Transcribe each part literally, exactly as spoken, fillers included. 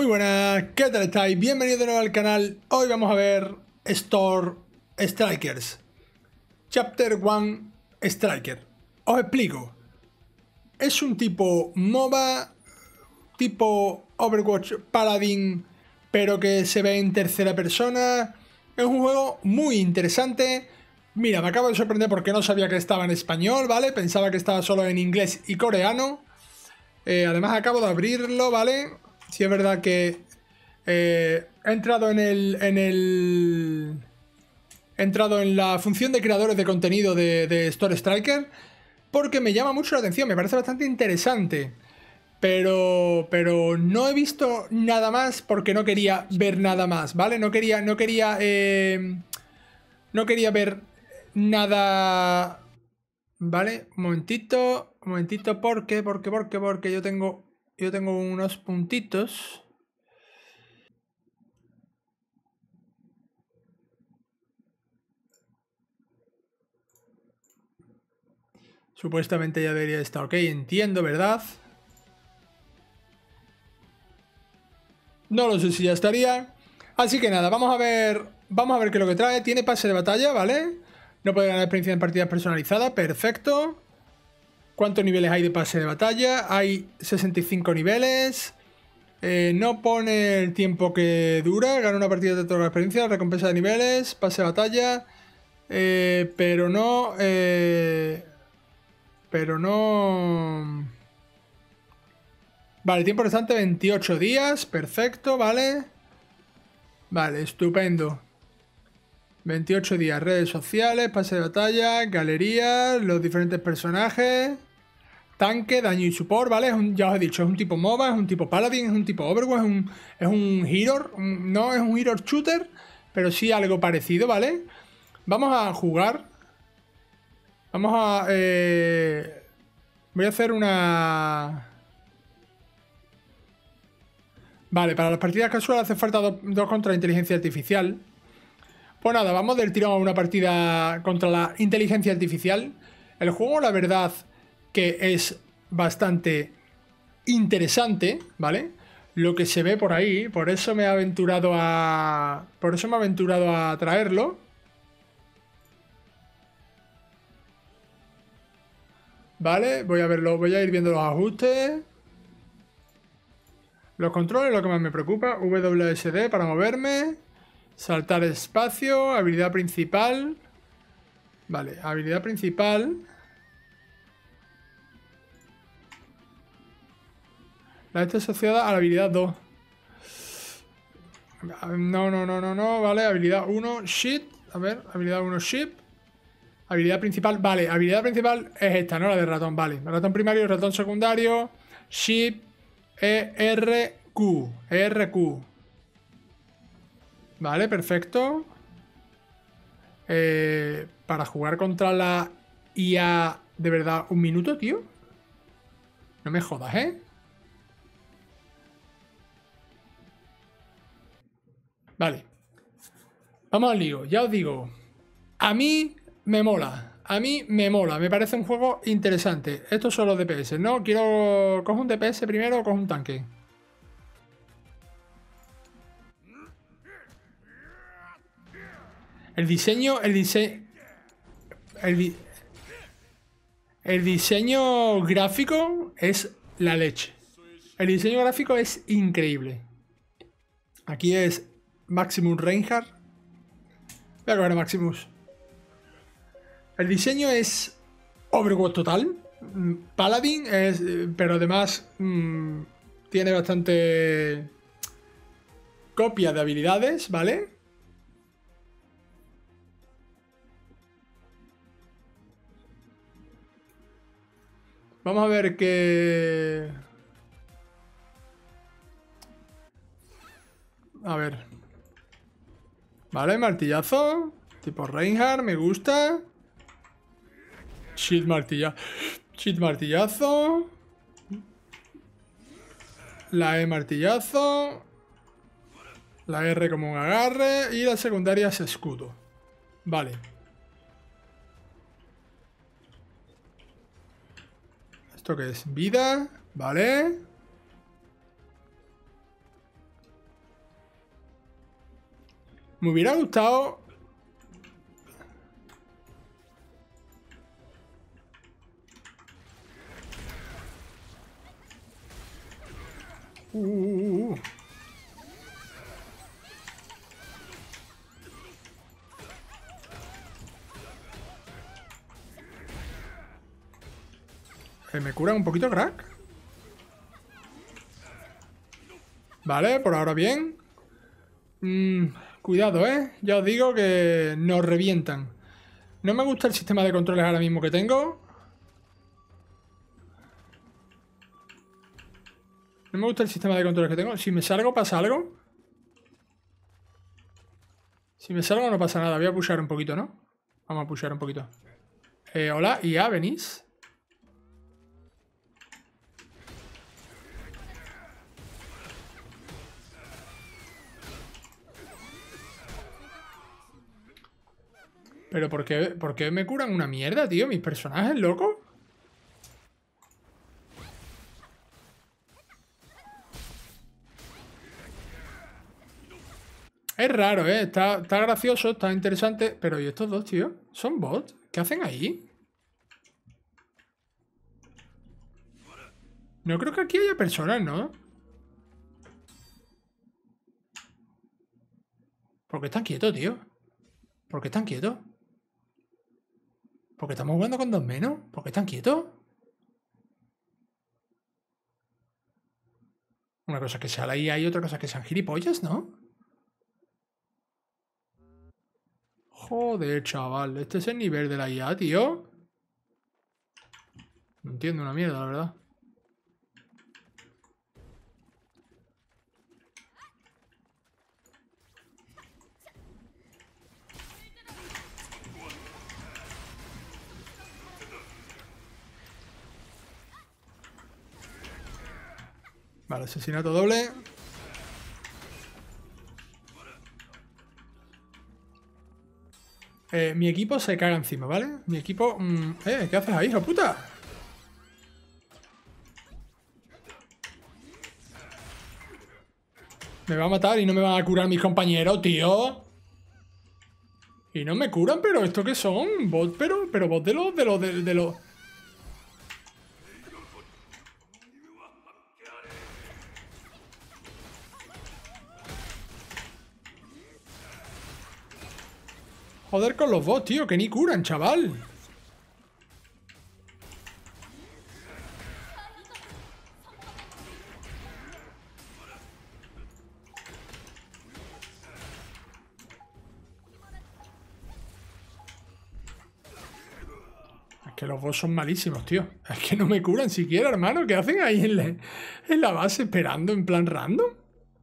buenas, ¿qué tal estáis? Bienvenidos de nuevo al canal. Hoy vamos a ver Store Strikers Chapter uno Striker. Os explico. Es un tipo MOBA, tipo Overwatch Paladin, pero que se ve en tercera persona. Es un juego muy interesante. Mira, me acabo de sorprender porque no sabía que estaba en español, ¿vale? Pensaba que estaba solo en inglés y coreano. Eh, además acabo de abrirlo, ¿vale? Si es verdad que eh, he entrado en el, en el... He entrado en la función de creadores de contenido de, de Store Striker porque me llama mucho la atención, me parece bastante interesante. Pero, pero no he visto nada más porque no quería ver nada más, ¿vale? No quería, no quería, eh, no quería ver nada, ¿vale? Un momentito, un momentito, ¿por qué? Porque, porque, porque yo tengo, yo tengo unos puntitos. Supuestamente ya debería estar ok, entiendo, ¿verdad? No lo sé si ya estaría. Así que nada, vamos a ver. Vamos a ver qué es lo que trae. Tiene pase de batalla, ¿vale? No puede ganar experiencia en partidas personalizadas. Perfecto. ¿Cuántos niveles hay de pase de batalla? Hay sesenta y cinco niveles. Eh, no pone el tiempo que dura. Gana una partida de toda la experiencia. Recompensa de niveles. Pase de batalla. Eh, pero no... Eh, pero no... Vale, tiempo restante veintiocho días. Perfecto, vale. Vale, estupendo. veintiocho días, redes sociales, pase de batalla, galerías, los diferentes personajes, tanque, daño y support, ¿vale? Es un, ya os he dicho, es un tipo MOBA, es un tipo Paladin, es un tipo Overwatch, es un, es un Hero, un, no es un Hero Shooter, pero sí algo parecido, ¿vale? Vamos a jugar. Vamos a... Eh, voy a hacer una... Vale, para las partidas casuales hace falta dos, dos contra inteligencia artificial. Pues nada, vamos del tirón a una partida contra la inteligencia artificial. El juego, la verdad, que es bastante interesante, ¿vale? Lo que se ve por ahí, por eso me he aventurado a... Por eso me he aventurado a traerlo. Vale, voy a verlo, voy a ir viendo los ajustes. Los controles, lo que más me preocupa. W S D para moverme. Saltar espacio, habilidad principal. Vale, habilidad principal. La está asociada a la habilidad dos. No, no, no, no, no, vale, habilidad uno, shit. A ver, habilidad uno, ship. Habilidad principal, vale, habilidad principal es esta, ¿no? La de ratón, vale. Ratón primario, ratón secundario, ship, E R Q, E R Q. Vale, perfecto. Eh, para jugar contra la I A, de verdad, un minuto, tío. No me jodas, ¿eh? Vale. Vamos al lío, ya os digo. A mí me mola. A mí me mola, me parece un juego interesante. Estos son los D P S, ¿no? Quiero... ¿Cojo un D P S primero o cojo un tanque? El diseño... El diseño... El, di... el diseño gráfico es la leche. El diseño gráfico es increíble. Aquí es Maximus Reinhardt. Voy a coger a Maximus. El diseño es Overwatch total. Paladin es... Pero además... Mmm, tiene bastante... copia de habilidades, ¿vale? Vamos a ver qué... A ver. Vale, martillazo. Tipo Reinhardt, me gusta. Shit, martilla. Shit, martillazo. La E, martillazo. La R como un agarre. Y la secundaria es escudo. Vale. ¿Esto qué es? Vida. Vale. Me hubiera gustado... Uh... Eh, ¿Me curan un poquito, crack? Vale, por ahora bien. Mm, cuidado, ¿eh? Ya os digo que nos revientan. No me gusta el sistema de controles ahora mismo que tengo. No me gusta el sistema de controles que tengo. Si me salgo, ¿pasa algo? Si me salgo no pasa nada. Voy a pushar un poquito, ¿no? Vamos a pushar un poquito. Eh, hola, I A, ¿venís? ¿Pero por qué, por qué me curan una mierda, tío? ¿Mis personajes, loco? Es raro, ¿eh? Está, está gracioso, está interesante. Pero ¿y estos dos, tío? ¿Son bots? ¿Qué hacen ahí? No creo que aquí haya personas, ¿no? ¿Por qué están quietos, tío? ¿Por qué están quietos? ¿Por qué estamos jugando con dos menos? ¿Por qué están quietos? Una cosa es que sea la I A y otra cosa es que sean gilipollas, ¿no? Joder, chaval. Este es el nivel de la I A, tío. No entiendo una mierda, la verdad. Vale, asesinato doble. Eh, mi equipo se caga encima, ¿vale? Mi equipo... Mmm, eh, ¿qué haces ahí, hijo puta? Me va a matar y no me van a curar mis compañeros, tío. Y no me curan, pero ¿esto qué son? Bot, pero, pero bot de los... De los... De, de los... Joder con los bots, tío, que ni curan, chaval. Es que los bots son malísimos, tío. Es que no me curan siquiera, hermano. ¿Qué hacen ahí en la, en la base esperando en plan random?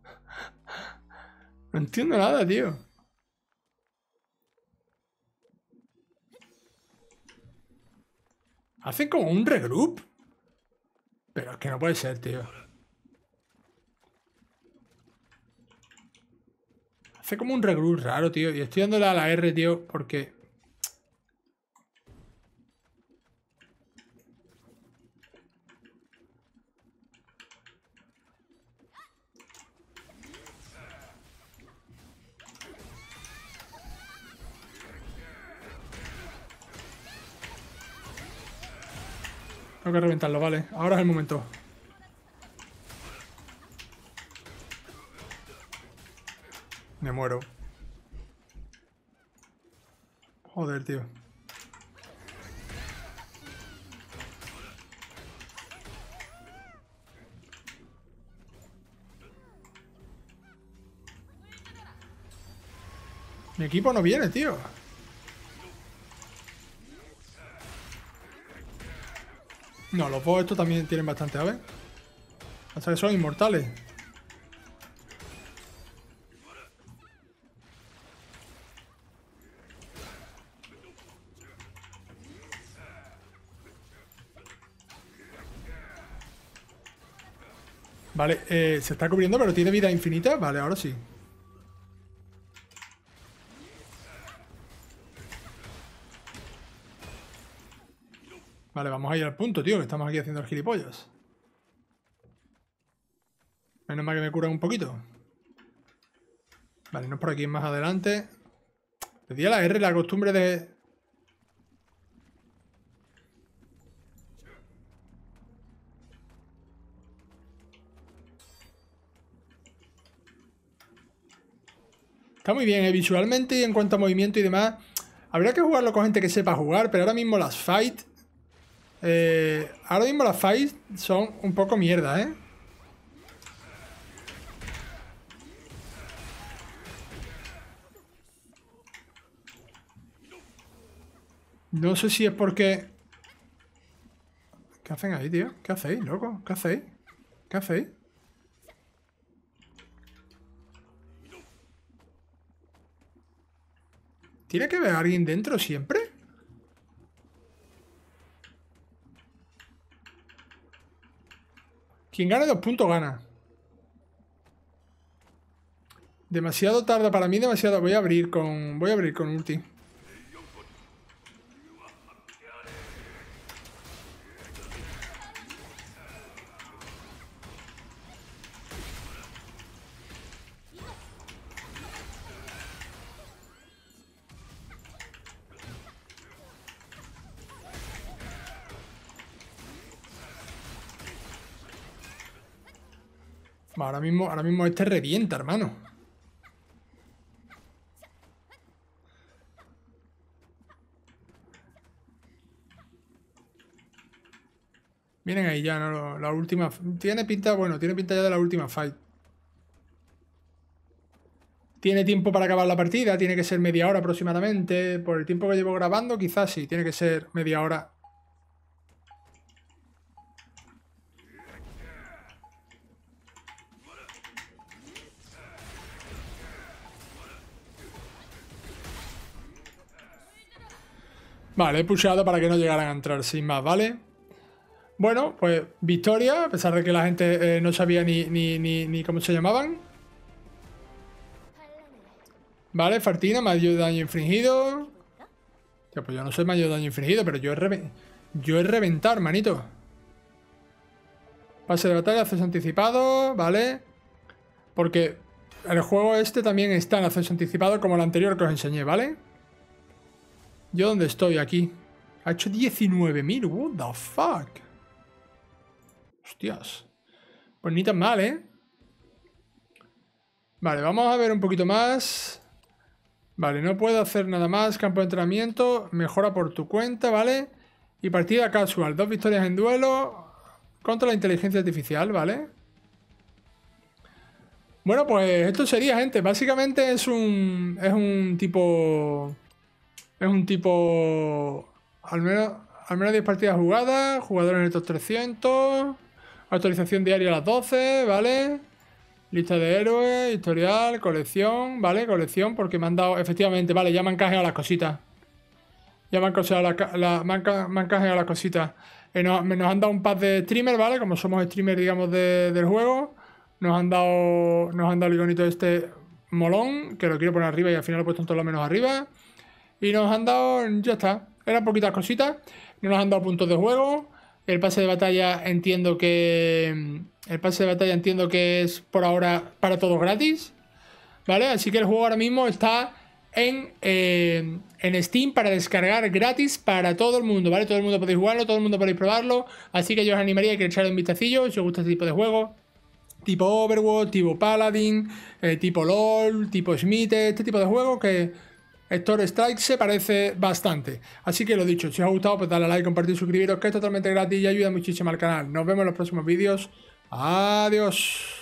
No entiendo nada, tío. Hacen como un regroup. Pero es que no puede ser, tío. Hace como un regroup raro, tío. Y estoy dándole a la R, tío, porque... Tengo que reventarlo, vale. Ahora es el momento. Me muero. Joder, tío. Mi equipo no viene, tío. No, los bots estos también tienen bastante, ¿sabes? Hasta que son inmortales. Vale, eh, se está cubriendo, pero tiene vida infinita. Vale, ahora sí. Vale, vamos a ir al punto, tío, que estamos aquí haciendo el gilipollas. Menos mal que me curan un poquito. Vale, no es por aquí, más adelante. Le di a la R la costumbre de... Está muy bien, ¿eh? Visualmente y en cuanto a movimiento y demás. Habría que jugarlo con gente que sepa jugar, pero ahora mismo las fight... Eh, ahora mismo las fights son un poco mierda, ¿eh? No sé si es porque... ¿Qué hacen ahí, tío? ¿Qué hacéis, loco? ¿Qué hacéis? ¿Qué hacéis? ¿Tiene que haber alguien dentro siempre? Quien gane dos puntos gana. Demasiado tarde para mí, demasiado. Voy a abrir con... Voy a abrir con ulti. Ahora mismo, ahora mismo este revienta, hermano. Miren ahí ya, ¿no? La última... Tiene pinta, bueno, tiene pinta ya de la última fight. Tiene tiempo para acabar la partida, tiene que ser media hora aproximadamente. Por el tiempo que llevo grabando, quizás sí, tiene que ser media hora. Vale, he pushado para que no llegaran a entrar sin más, ¿vale? Bueno, pues victoria, a pesar de que la gente eh, no sabía ni, ni, ni, ni cómo se llamaban. Vale, Fartina, mayor daño infligido. Ya, pues yo no soy mayor daño infligido, pero yo he, reven yo he reventado, hermanito. Pase de batalla, acceso anticipado, ¿vale? Porque el juego este también está en acceso anticipado como el anterior que os enseñé, ¿vale? ¿Yo dónde estoy? Aquí. Ha hecho diecinueve mil, what the fuck. Hostias. Pues ni tan mal, ¿eh? Vale, vamos a ver un poquito más. Vale, no puedo hacer nada más. Campo de entrenamiento. Mejora por tu cuenta, ¿vale? Y partida casual. Dos victorias en duelo contra la inteligencia artificial, ¿vale? Bueno, pues esto sería, gente. Básicamente es un... Es un tipo... Es un tipo... Al menos, al menos diez partidas jugadas. Jugadores en estos trescientos. Actualización diaria a las doce, ¿vale? Lista de héroes, historial, colección, ¿vale? Colección, porque me han dado... Efectivamente, vale, ya me han canjeado las cositas. Ya me han canjeado la, la, me han, me han canjeado las cositas. Eh, nos, nos han dado un pack de streamer, ¿vale? Como somos streamers, digamos, de, del juego. Nos han dado... Nos han dado el iconito este molón, que lo quiero poner arriba y al final lo he puesto en todo lo menos arriba. Y nos han dado... Ya está. Eran poquitas cositas. No nos han dado puntos de juego. El pase de batalla entiendo que... El pase de batalla entiendo que es por ahora para todos gratis. ¿Vale? Así que el juego ahora mismo está en, eh, en Steam para descargar gratis para todo el mundo, ¿vale? Todo el mundo podéis jugarlo, todo el mundo podéis probarlo. Así que yo os animaría a que echarle un vistacillo si os gusta este tipo de juego. Tipo Overwatch, tipo Paladin, eh, tipo LOL, tipo Smite, este tipo de juegos que... Star Strike se parece bastante. Así que lo dicho, si os ha gustado, pues dale a like, compartir, suscribiros, que es totalmente gratis y ayuda muchísimo al canal. Nos vemos en los próximos vídeos. Adiós.